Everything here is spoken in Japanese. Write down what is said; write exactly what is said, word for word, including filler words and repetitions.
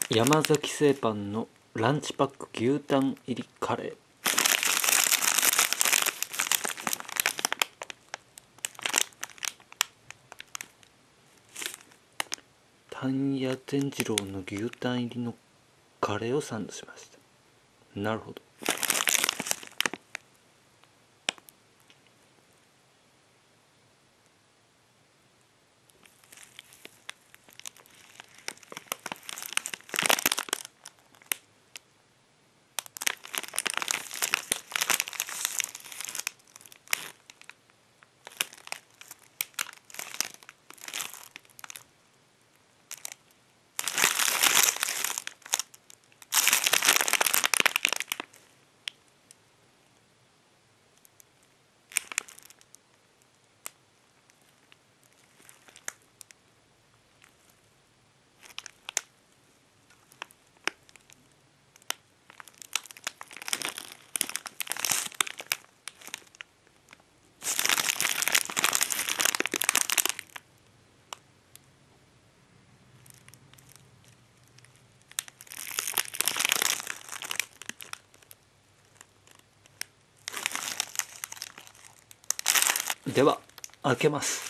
山崎製パンのランチパック牛タン入りカレー。タンヤ善次郎の牛タン入りのカレーをサンドしました。なるほど。では開けます。